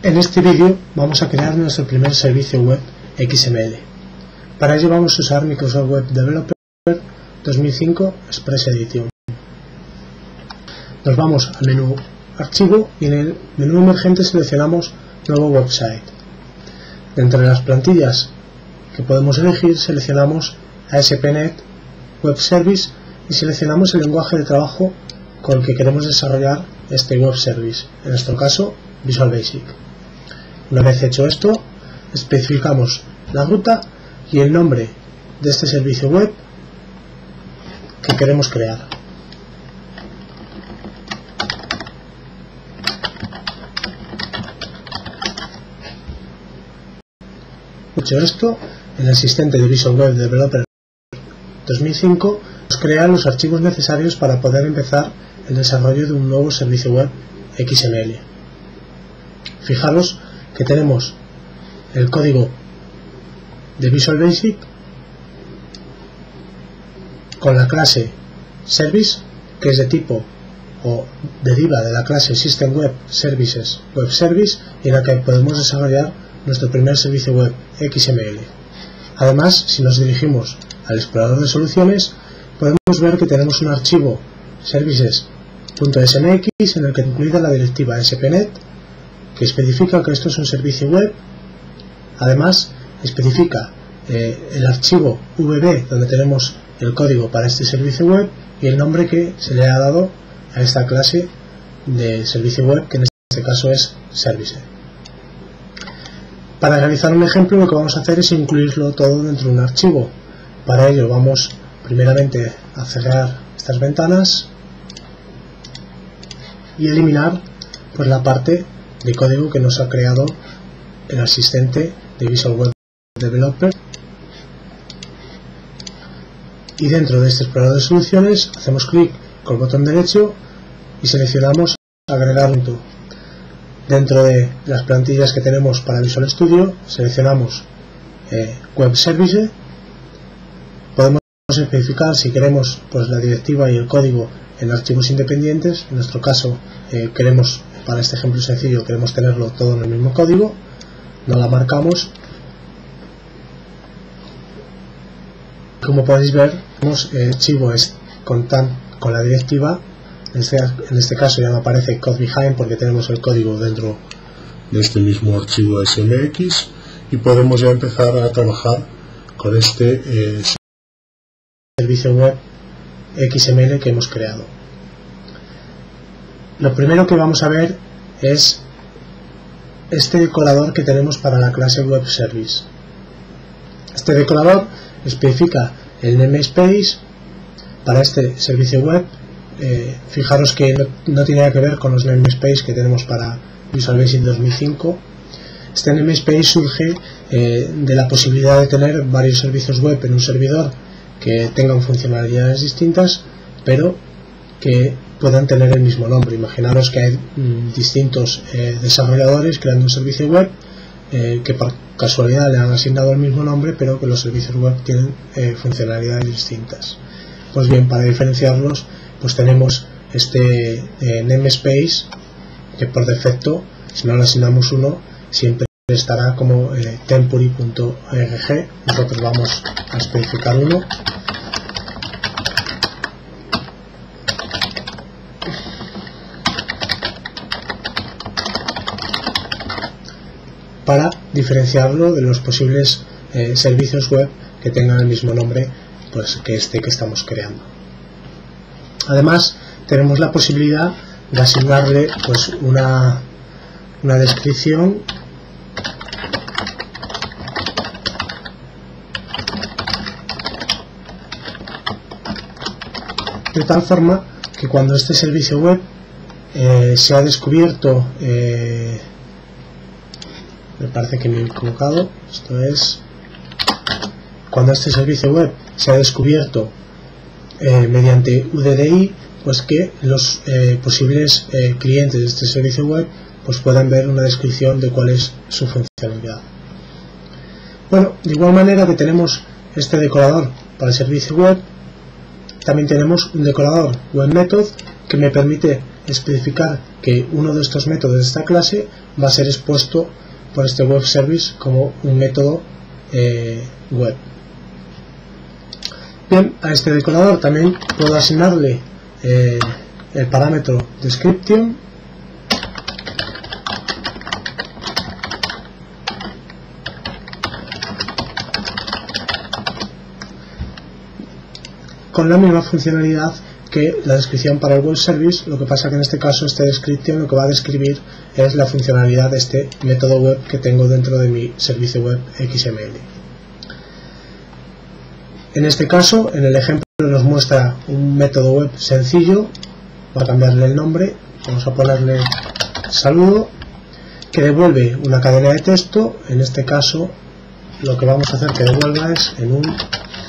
En este vídeo vamos a crear nuestro primer servicio web XML. Para ello vamos a usar Microsoft Web Developer 2005 Express Edition. Nos vamos al menú Archivo y en el menú emergente seleccionamos Nuevo Website. Dentro de las plantillas que podemos elegir seleccionamos ASP.NET Web Service y seleccionamos el lenguaje de trabajo con el que queremos desarrollar este Web Service, en nuestro caso Visual Basic. Una vez hecho esto, especificamos la ruta y el nombre de este servicio web que queremos crear. Hecho esto, el asistente de Visual Web Developer 2005 nos crea los archivos necesarios para poder empezar el desarrollo de un nuevo servicio web XML. Fijaros que tenemos el código de Visual Basic con la clase Service, que es de tipo o deriva de la clase System Web Services Web Service, y en la que podemos desarrollar nuestro primer servicio web XML. Además, si nos dirigimos al explorador de soluciones, podemos ver que tenemos un archivo services.smx en el que incluida la directiva ASP.NET, que especifica que esto es un servicio web. Además, especifica el archivo VB donde tenemos el código para este servicio web y el nombre que se le ha dado a esta clase de servicio web, que en este caso es Service. Para realizar un ejemplo, lo que vamos a hacer es incluirlo todo dentro de un archivo. Para ello vamos primeramente a cerrar estas ventanas y eliminar pues la parte de código que nos ha creado el asistente de Visual Web Developer, y dentro de este explorador de soluciones hacemos clic con el botón derecho y seleccionamos agregar punto. Dentro de las plantillas que tenemos para Visual Studio seleccionamos Web Service. Podemos especificar si queremos pues la directiva y el código en archivos independientes. En nuestro caso queremos, para este ejemplo sencillo, queremos tenerlo todo en el mismo código. No la marcamos. Como podéis ver, tenemos el archivo con la directiva. En este caso ya me aparece code behind porque tenemos el código dentro de este mismo archivo SMX, y podemos ya empezar a trabajar con este servicio web XML que hemos creado. Lo primero que vamos a ver es este decorador que tenemos para la clase Web Service. Este decorador especifica el namespace para este servicio web. Fijaros que no tiene nada que ver con los namespace que tenemos para Visual Basic 2005. Este namespace surge de la posibilidad de tener varios servicios web en un servidor que tengan funcionalidades distintas, pero que puedan tener el mismo nombre. Imaginaros que hay distintos desarrolladores creando un servicio web que por casualidad le han asignado el mismo nombre, pero que los servicios web tienen funcionalidades distintas. Pues bien, para diferenciarlos, pues tenemos este namespace que por defecto, si no le asignamos uno, siempre estará como temporary.org. Nosotros vamos a especificar uno. Para diferenciarlo de los posibles servicios web que tengan el mismo nombre pues que este que estamos creando. Además, tenemos la posibilidad de asignarle pues una descripción de tal forma que cuando este servicio web se ha descubierto, me parece que me he equivocado, esto es cuando este servicio web se ha descubierto mediante UDDI, pues que los posibles clientes de este servicio web pues puedan ver una descripción de cuál es su funcionalidad. Bueno, de igual manera que tenemos este decorador para el servicio web, también tenemos un decorador web method que me permite especificar que uno de estos métodos de esta clase va a ser expuesto por este web service como un método web. Bien, a este decorador también puedo asignarle el parámetro description, con la misma funcionalidad que la descripción para el web service. Lo que pasa que en este caso este description lo que va a describir es la funcionalidad de este método web que tengo dentro de mi servicio web XML. En este caso, en el ejemplo nos muestra un método web sencillo. Va a cambiarle el nombre, vamos a ponerle saludo, que devuelve una cadena de texto. En este caso lo que vamos a hacer que devuelva es en un...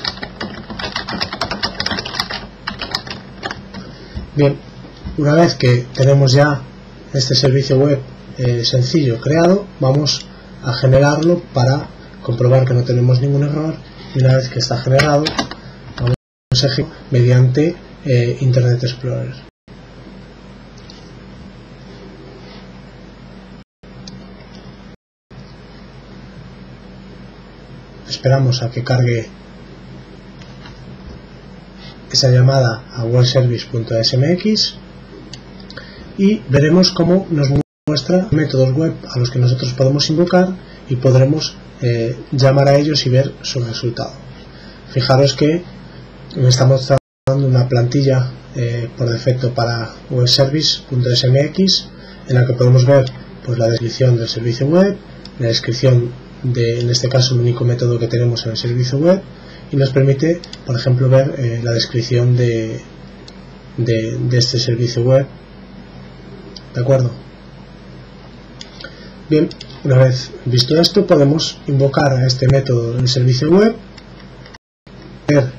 Bien, una vez que tenemos ya este servicio web sencillo creado, vamos a generarlo para comprobar que no tenemos ningún error, y una vez que está generado vamos a ejecutar mediante Internet Explorer. Esperamos a que cargue esa llamada a webservice.smx y veremos cómo nos muestra métodos web a los que nosotros podemos invocar y podremos llamar a ellos y ver su resultado. Fijaros que me está mostrando una plantilla por defecto para webservice.smx en la que podemos ver pues, la descripción del servicio web, la descripción de, en este caso, el único método que tenemos en el servicio web, y nos permite, por ejemplo, ver la descripción de este servicio web. ¿De acuerdo? Bien, una vez visto esto, podemos invocar a este método del servicio web, ver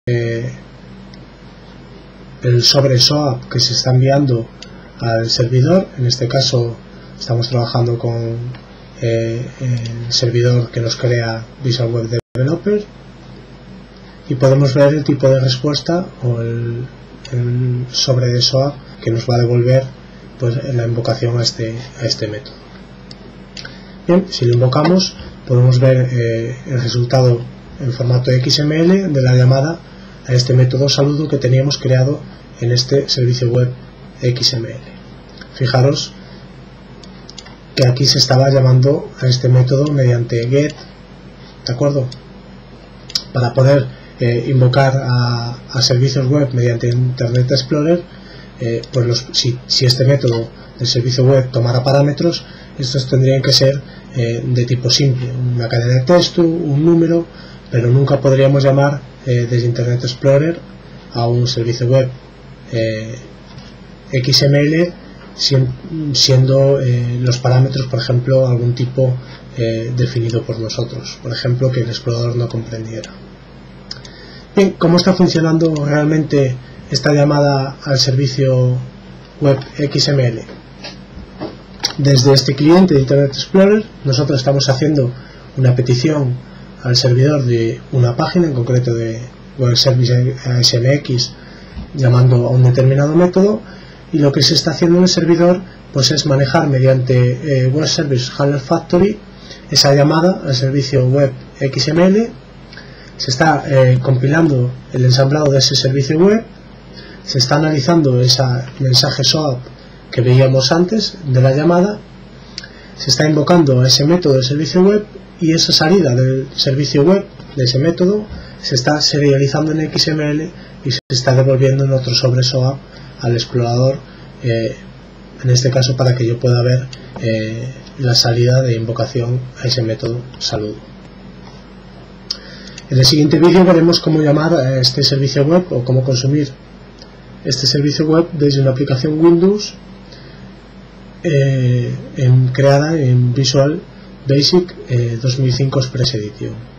el sobre SOAP que se está enviando al servidor. En este caso estamos trabajando con el servidor que nos crea Visual Web Developer, y podemos ver el tipo de respuesta o el sobre de SOAP que nos va a devolver pues, la invocación a este método. Bien, si lo invocamos podemos ver el resultado en formato XML de la llamada a este método saludo que teníamos creado en este servicio web XML. Fijaros que aquí se estaba llamando a este método mediante get, ¿de acuerdo? Para poder invocar a servicios web mediante Internet Explorer, pues si este método del servicio web tomara parámetros, estos tendrían que ser de tipo simple, una cadena de texto, un número, pero nunca podríamos llamar desde Internet Explorer a un servicio web XML siendo los parámetros, por ejemplo, algún tipo definido por nosotros, por ejemplo, que el explorador no comprendiera. Bien, ¿cómo está funcionando realmente esta llamada al servicio web XML? Desde este cliente de Internet Explorer, nosotros estamos haciendo una petición al servidor de una página, en concreto de Web Service SMX, llamando a un determinado método, y lo que se está haciendo en el servidor pues es manejar mediante Web Service Handler Factory esa llamada al servicio web XML. Se está compilando el ensamblado de ese servicio web, se está analizando ese mensaje SOAP que veíamos antes de la llamada, se está invocando a ese método del servicio web, y esa salida del servicio web de ese método se está serializando en XML y se está devolviendo en otro sobre SOAP al explorador, en este caso para que yo pueda ver la salida de invocación a ese método saludo. En el siguiente vídeo veremos cómo llamar a este servicio web o cómo consumir este servicio web desde una aplicación Windows creada en Visual Basic 2005 Express Edition.